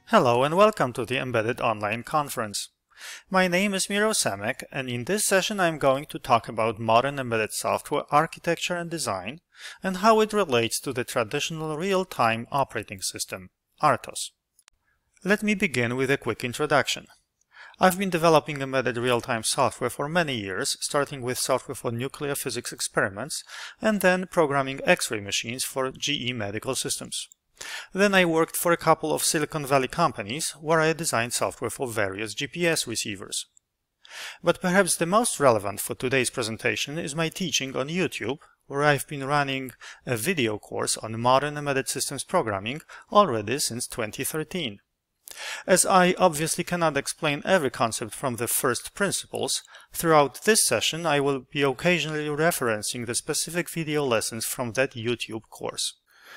Hello and welcome to the Embedded Online Conference. My name is Miro Samek, and in this session I'm going to talk about modern embedded software architecture and design and how it relates to the traditional real-time operating system, RTOS. Let me begin with a quick introduction. I've been developing embedded real-time software for many years, starting with software for nuclear physics experiments and then programming X-ray machines for GE medical systems. Then I worked for a couple of Silicon Valley companies where I designed software for various GPS receivers. But perhaps the most relevant for today's presentation is my teaching on YouTube, where I've been running a video course on modern embedded systems programming already since 2013. As I obviously cannot explain every concept from the first principles, throughout this session I will be occasionally referencing the specific video lessons from that YouTube course.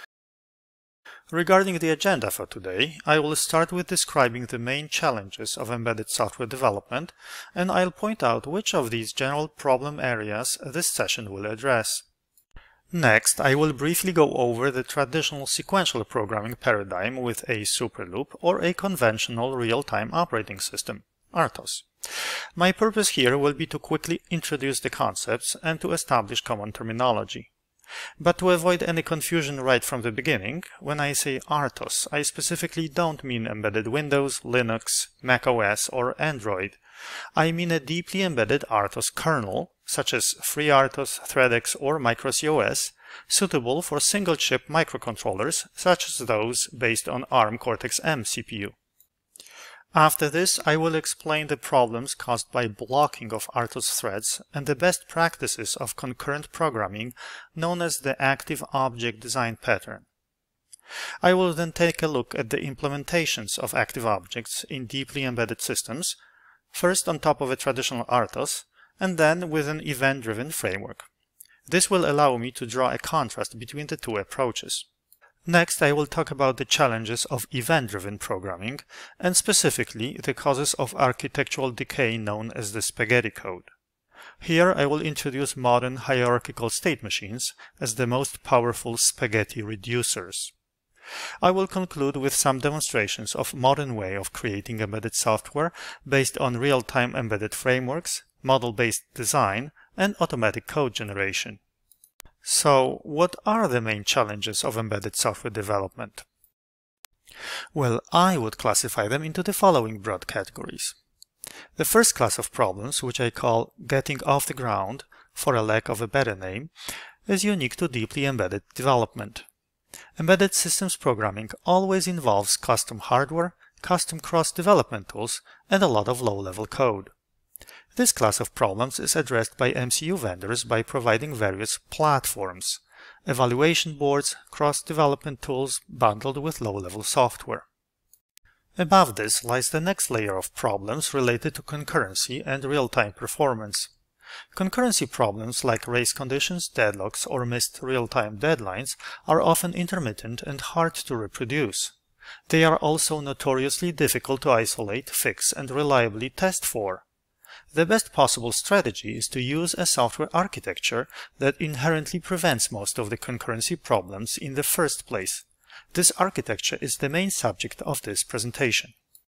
Regarding the agenda for today, I will start with describing the main challenges of embedded software development, and I'll point out which of these general problem areas this session will address. Next, I will briefly go over the traditional sequential programming paradigm with a superloop or a conventional real-time operating system, RTOS. My purpose here will be to quickly introduce the concepts and to establish common terminology. But to avoid any confusion right from the beginning, when I say RTOS, I specifically don't mean embedded Windows, Linux, macOS, or Android. I mean a deeply embedded RTOS kernel, such as FreeRTOS, ThreadX, or MicroCOS, suitable for single-chip microcontrollers, such as those based on ARM Cortex-M CPU. After this, I will explain the problems caused by blocking of RTOS threads and the best practices of concurrent programming known as the active object design pattern. I will then take a look at the implementations of active objects in deeply embedded systems, first on top of a traditional RTOS, and then with an event-driven framework. This will allow me to draw a contrast between the two approaches. Next, I will talk about the challenges of event-driven programming, and specifically the causes of architectural decay known as the spaghetti code. Here I will introduce modern hierarchical state machines as the most powerful spaghetti reducers. I will conclude with some demonstrations of modern way of creating embedded software based on real-time embedded frameworks, model-based design, and automatic code generation. So, what are the main challenges of embedded software development? Well, I would classify them into the following broad categories. The first class of problems, which I call getting off the ground, for a lack of a better name, is unique to deeply embedded development. Embedded systems programming always involves custom hardware, custom cross-development tools, and a lot of low-level code. This class of problems is addressed by MCU vendors by providing various platforms, evaluation boards, cross-development tools bundled with low-level software. Above this lies the next layer of problems related to concurrency and real-time performance. Concurrency problems like race conditions, deadlocks, or missed real-time deadlines are often intermittent and hard to reproduce. They are also notoriously difficult to isolate, fix, and reliably test for. The best possible strategy is to use a software architecture that inherently prevents most of the concurrency problems in the first place. This architecture is the main subject of this presentation.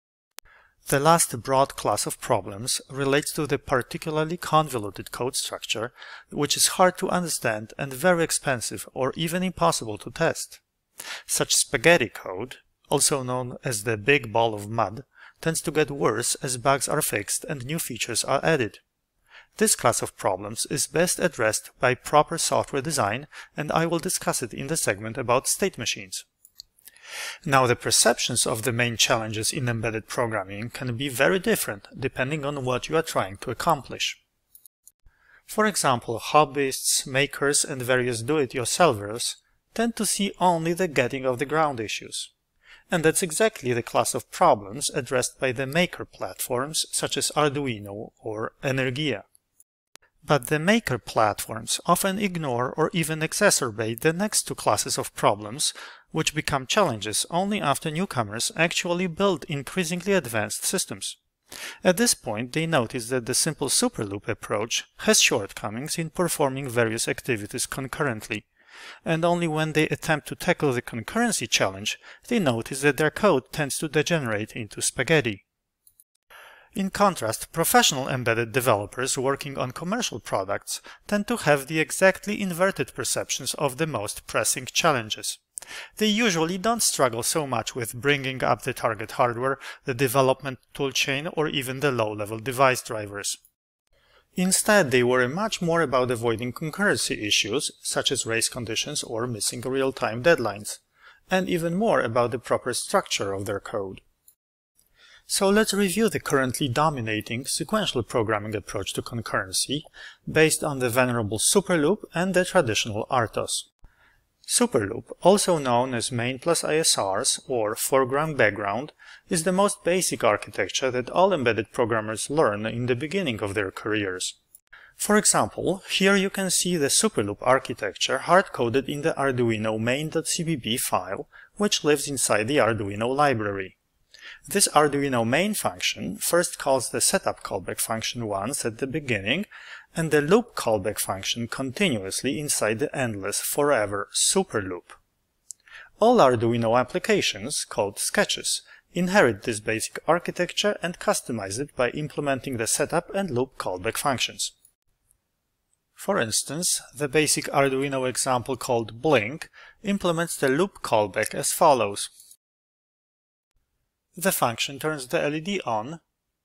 The last broad class of problems relates to the particularly convoluted code structure, which is hard to understand and very expensive or even impossible to test. Such spaghetti code, also known as the big ball of mud, tends to get worse as bugs are fixed and new features are added. This class of problems is best addressed by proper software design, and I will discuss it in the segment about state machines. Now, the perceptions of the main challenges in embedded programming can be very different depending on what you are trying to accomplish. For example, hobbyists, makers, and various do-it-yourselfers tend to see only the getting off the ground issues. And that's exactly the class of problems addressed by the maker platforms such as Arduino or Energia. But the maker platforms often ignore or even exacerbate the next two classes of problems, which become challenges only after newcomers actually build increasingly advanced systems. At this point, they notice that the simple superloop approach has shortcomings in performing various activities concurrently, and only when they attempt to tackle the concurrency challenge, they notice that their code tends to degenerate into spaghetti. In contrast, professional embedded developers working on commercial products tend to have the exactly inverted perceptions of the most pressing challenges. They usually don't struggle so much with bringing up the target hardware, the development toolchain, or even the low-level device drivers. Instead, they worry much more about avoiding concurrency issues, such as race conditions or missing real-time deadlines, and even more about the proper structure of their code. So let's review the currently dominating sequential programming approach to concurrency, based on the venerable superloop and the traditional RTOS. Superloop, also known as main plus ISRs or foreground-background, is the most basic architecture that all embedded programmers learn in the beginning of their careers. For example, here you can see the superloop architecture hard-coded in the Arduino main.cpp file, which lives inside the Arduino library. This Arduino main function first calls the setup callback function once at the beginning, and the loop callback function continuously inside the endless forever superloop. All Arduino applications, called sketches, inherit this basic architecture and customize it by implementing the setup and loop callback functions. For instance, the basic Arduino example called blink implements the loop callback as follows. The function turns the LED on,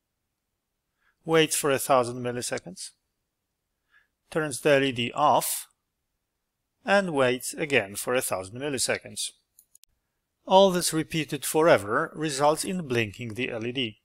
waits for 1000 milliseconds, turns the LED off, and waits again for 1000 milliseconds. All this repeated forever results in blinking the LED.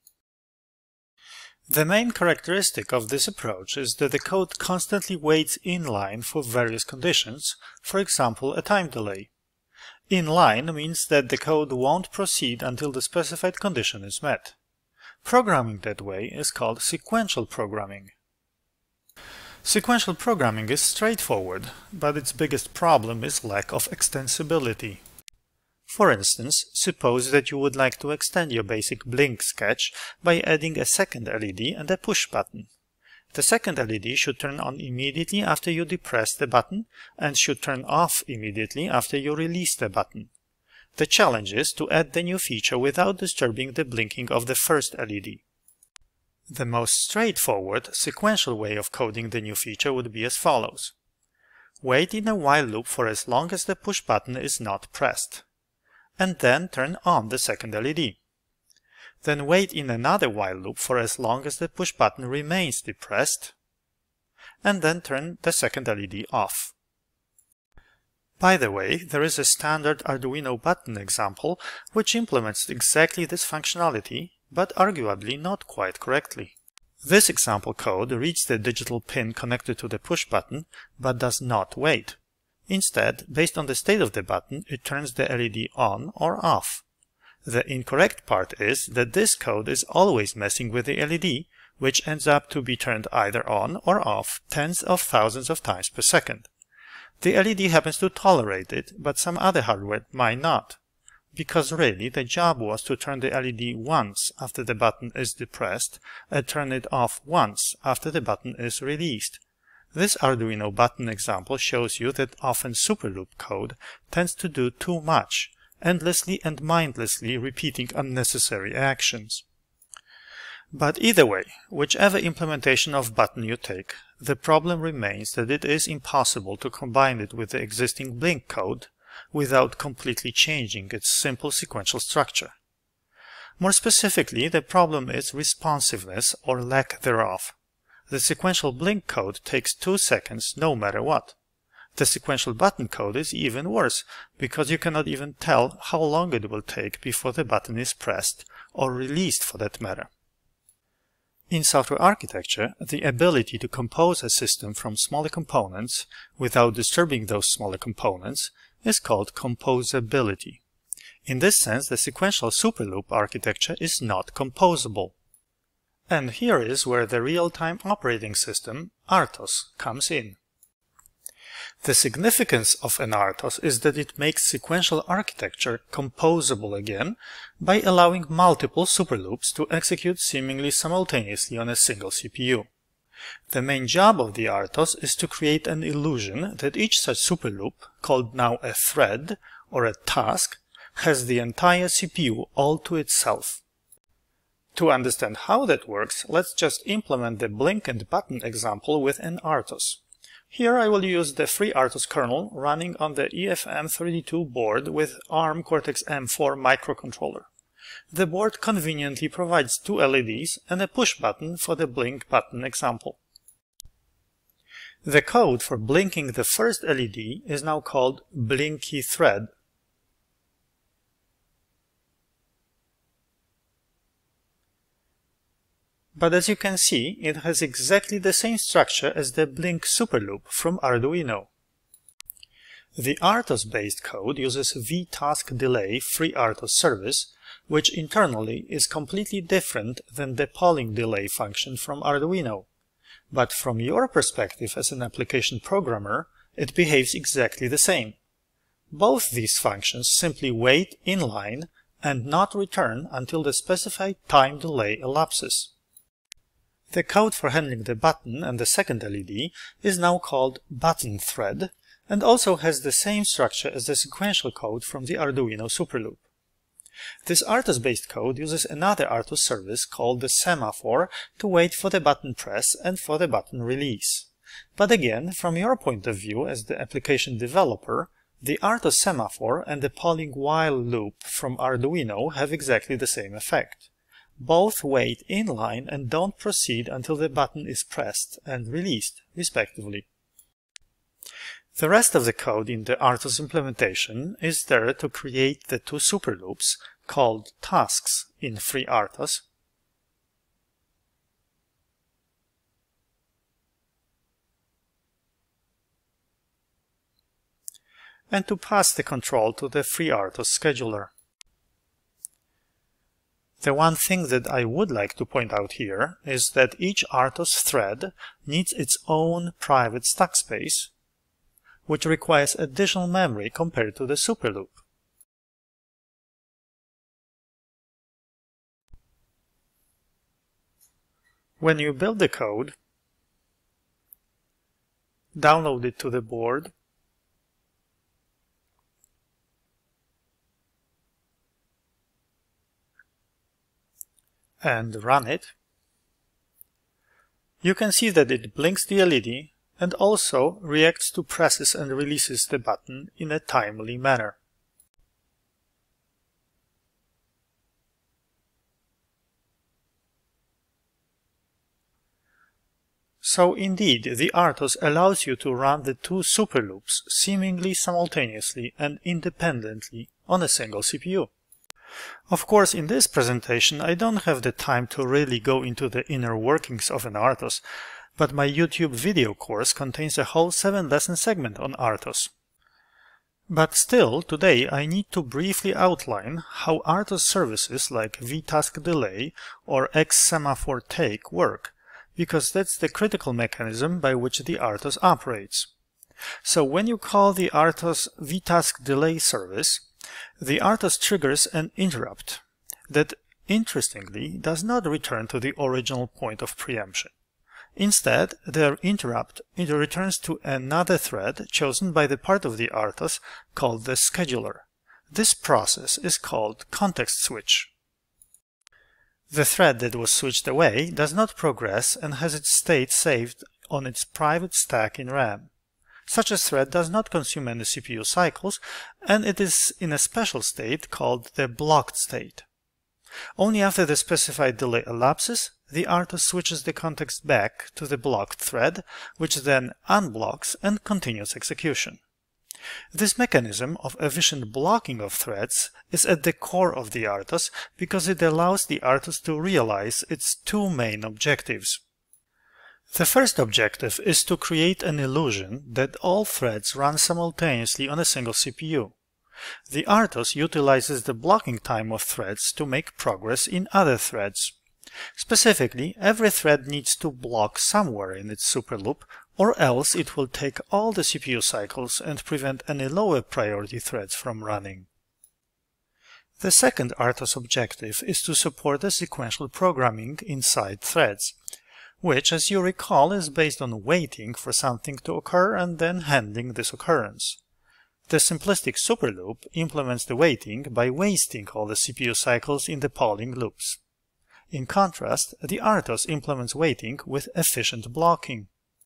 The main characteristic of this approach is that the code constantly waits in line for various conditions, for example a time delay. In line means that the code won't proceed until the specified condition is met. Programming that way is called sequential programming. Sequential programming is straightforward, but its biggest problem is lack of extensibility. For instance, suppose that you would like to extend your basic blink sketch by adding a second LED and a push button. The second LED should turn on immediately after you depress the button and should turn off immediately after you release the button. The challenge is to add the new feature without disturbing the blinking of the first LED. The most straightforward, sequential way of coding the new feature would be as follows. Wait in a while loop for as long as the push button is not pressed, and then turn on the second LED. Then wait in another while loop for as long as the push button remains depressed, and then turn the second LED off. By the way, there is a standard Arduino button example which implements exactly this functionality, but arguably not quite correctly. This example code reads the digital pin connected to the push button, but does not wait. Instead, based on the state of the button, it turns the LED on or off. The incorrect part is that this code is always messing with the LED, which ends up to be turned either on or off tens of thousands of times per second. The LED happens to tolerate it, but some other hardware might not, because really the job was to turn the LED once after the button is depressed and turn it off once after the button is released. This Arduino button example shows you that often superloop code tends to do too much, endlessly and mindlessly repeating unnecessary actions. But either way, whichever implementation of button you take, the problem remains that it is impossible to combine it with the existing blink code without completely changing its simple sequential structure. More specifically, the problem is responsiveness or lack thereof. The sequential blink code takes 2 seconds no matter what. The sequential button code is even worse, because you cannot even tell how long it will take before the button is pressed, or released for that matter. In software architecture, the ability to compose a system from smaller components without disturbing those smaller components is called composability. In this sense, the sequential superloop architecture is not composable. And here is where the real-time operating system, RTOS, comes in. The significance of an RTOS is that it makes sequential architecture composable again by allowing multiple superloops to execute seemingly simultaneously on a single CPU. The main job of the RTOS is to create an illusion that each such superloop, called now a thread or a task, has the entire CPU all to itself. To understand how that works, let's just implement the blink and button example with an RTOS. Here I will use the FreeRTOS kernel running on the EFM32 board with ARM Cortex-M 4 microcontroller. The board conveniently provides two LEDs and a push button for the blink button example. The code for blinking the first LED is now called blinky thread. But as you can see, it has exactly the same structure as the blink superloop from Arduino. The RTOS-based code uses vTaskDelay FreeRTOS service, which internally is completely different than the polling delay function from Arduino. But from your perspective as an application programmer, it behaves exactly the same. Both these functions simply wait in line and not return until the specified time delay elapses. The code for handling the button and the second LED is now called button thread and also has the same structure as the sequential code from the Arduino superloop. This RTOS-based code uses another RTOS service called the semaphore to wait for the button press and for the button release. But again, from your point of view as the application developer, the RTOS semaphore and the polling while loop from Arduino have exactly the same effect. Both wait in line and don't proceed until the button is pressed and released, respectively. The rest of the code in the RTOS implementation is there to create the two superloops, called tasks in FreeRTOS, and to pass the control to the FreeRTOS scheduler. The one thing that I would like to point out here is that each RTOS thread needs its own private stack space, which requires additional memory compared to the superloop. When you build the code, download it to the board, and run it, you can see that it blinks the LED and also reacts to presses and releases the button in a timely manner. So indeed, the RTOS allows you to run the two superloops seemingly simultaneously and independently on a single CPU. Of course, in this presentation I don't have the time to really go into the inner workings of an RTOS, but my YouTube video course contains a whole 7-lesson segment on RTOS. But still, today I need to briefly outline how RTOS services like vTaskDelay or xSemaphore-take work, because that's the critical mechanism by which the RTOS operates. So when you call the RTOS vTaskDelay service, the RTOS triggers an interrupt that, interestingly, does not return to the original point of preemption. Instead, the interrupt returns to another thread chosen by the part of the RTOS called the scheduler. This process is called context switch. The thread that was switched away does not progress and has its state saved on its private stack in RAM. Such a thread does not consume any CPU cycles, and it is in a special state called the blocked state. Only after the specified delay elapses, the RTOS switches the context back to the blocked thread, which then unblocks and continues execution. This mechanism of efficient blocking of threads is at the core of the RTOS because it allows the RTOS to realize its two main objectives. The first objective is to create an illusion that all threads run simultaneously on a single CPU. The RTOS utilizes the blocking time of threads to make progress in other threads. Specifically, every thread needs to block somewhere in its superloop, or else it will take all the CPU cycles and prevent any lower priority threads from running. The second RTOS objective is to support the sequential programming inside threads. which, as you recall, is based on waiting for something to occur and then handling this occurrence. The simplistic superloop implements the waiting by wasting all the CPU cycles in the polling loops. In contrast, the RTOS implements waiting with efficient blocking.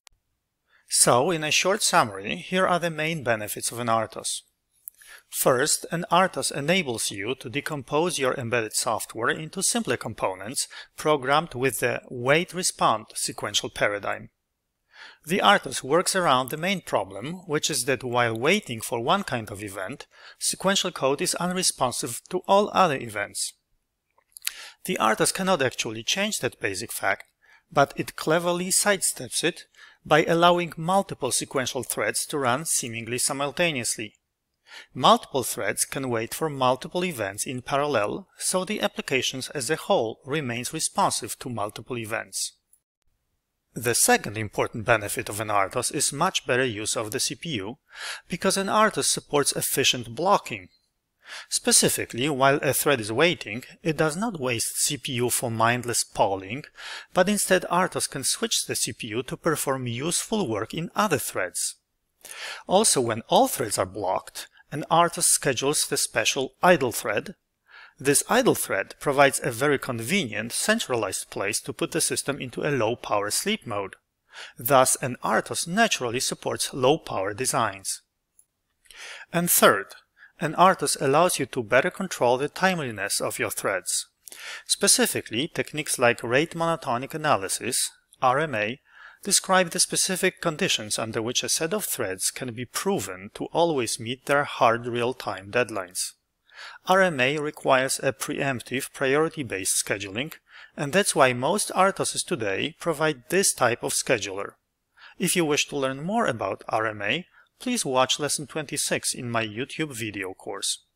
So, in a short summary, here are the main benefits of an RTOS. First, an RTOS enables you to decompose your embedded software into simpler components programmed with the wait-respond sequential paradigm. The RTOS works around the main problem, which is that while waiting for one kind of event, sequential code is unresponsive to all other events. The RTOS cannot actually change that basic fact, but it cleverly sidesteps it by allowing multiple sequential threads to run seemingly simultaneously. Multiple threads can wait for multiple events in parallel, so the application as a whole remains responsive to multiple events. The second important benefit of an RTOS is much better use of the CPU, because an RTOS supports efficient blocking. Specifically, while a thread is waiting, it does not waste CPU for mindless polling, but instead RTOS can switch the CPU to perform useful work in other threads. Also, when all threads are blocked, an RTOS schedules the special idle thread. This idle thread provides a very convenient, centralized place to put the system into a low-power sleep mode. Thus, an RTOS naturally supports low-power designs. And third, an RTOS allows you to better control the timeliness of your threads. Specifically, techniques like rate monotonic analysis, RMA, describe the specific conditions under which a set of threads can be proven to always meet their hard real-time deadlines. RMA requires a preemptive, priority-based scheduling, and that's why most RTOSs today provide this type of scheduler. If you wish to learn more about RMA, please watch Lesson 26 in my YouTube video course.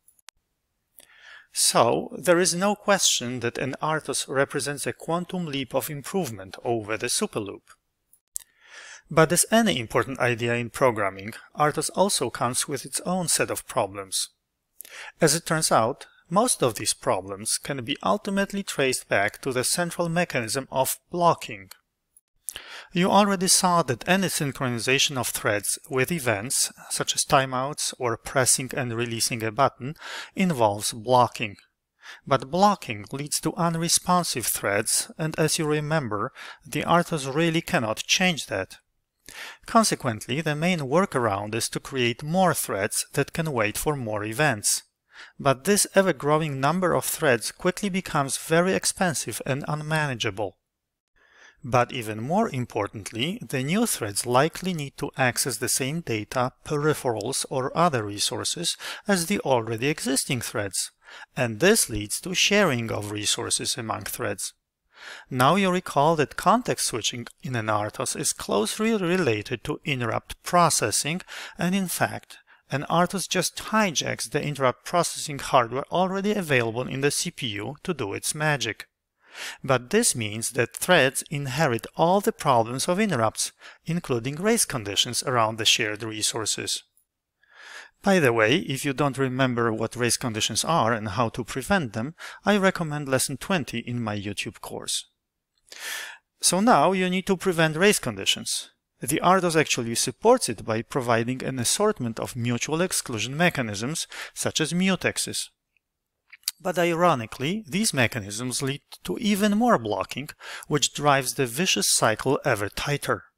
So, there is no question that an RTOS represents a quantum leap of improvement over the superloop. But as any important idea in programming, RTOS also comes with its own set of problems. As it turns out, most of these problems can be ultimately traced back to the central mechanism of blocking. You already saw that any synchronization of threads with events, such as timeouts or pressing and releasing a button, involves blocking. But blocking leads to unresponsive threads, and as you remember, the RTOS really cannot change that. Consequently, the main workaround is to create more threads that can wait for more events. But this ever-growing number of threads quickly becomes very expensive and unmanageable. But even more importantly, the new threads likely need to access the same data, peripherals, or other resources as the already existing threads, and this leads to sharing of resources among threads. Now you recall that context switching in an RTOS is closely related to interrupt processing, and in fact, an RTOS just hijacks the interrupt processing hardware already available in the CPU to do its magic. But this means that threads inherit all the problems of interrupts, including race conditions around the shared resources. By the way, if you don't remember what race conditions are and how to prevent them, I recommend Lesson 20 in my YouTube course. So now you need to prevent race conditions. The RTOS actually supports it by providing an assortment of mutual exclusion mechanisms, such as mutexes. But ironically, these mechanisms lead to even more blocking, which drives the vicious cycle ever tighter.